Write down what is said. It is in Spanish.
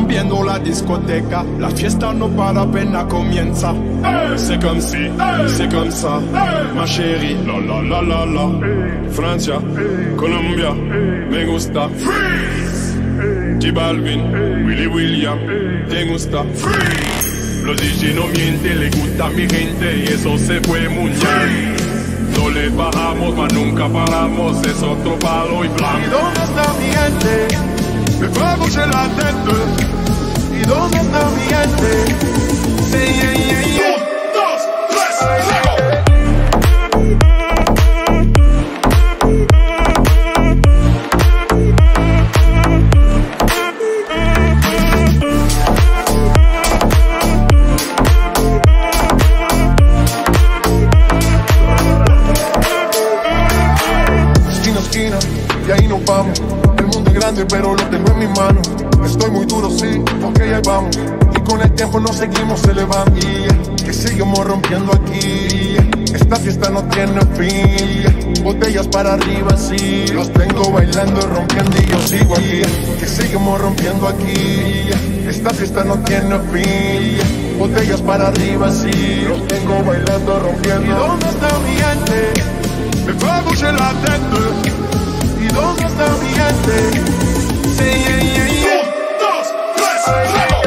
rompiendo la discoteca. La fiesta no para, apenas comienza. C'est comme si, c'est comme ça, ma chérie. La la la la la. Francia, Colombia, me gusta. Freeze. J Balvin, Willy William, te gusta. Freeze. Los DJ no mienten, le gusta a mi gente y eso se fue muy bien. No le bajamos, mas nunca paramos, es otro palo y blanco. ¿Y dónde está mi gente? Me fue bouger la tête. ¿Y dónde está mi gente? Sí, yeah, yeah, yeah. 1, 2, 3, ¡Lego! Y ahí nos vamos. El mundo es grande pero lo tengo en mis manos. Estoy muy duro, sí, ok, ahí vamos. Y con el tiempo nos seguimos elevando. Que seguimos rompiendo aquí. Esta fiesta no tiene fin. Botellas para arriba, sí. Los tengo bailando, rompiendo y yo sigo aquí. Que seguimos rompiendo aquí. Esta fiesta no tiene fin. Botellas para arriba, sí. Los tengo bailando, rompiendo. ¿Y dónde está mi gente? Me fue a bouger la tête. ¿Y dónde está mi gente? Sí, yeah, yeah, yeah. 1, 2, 3, ¡Lego!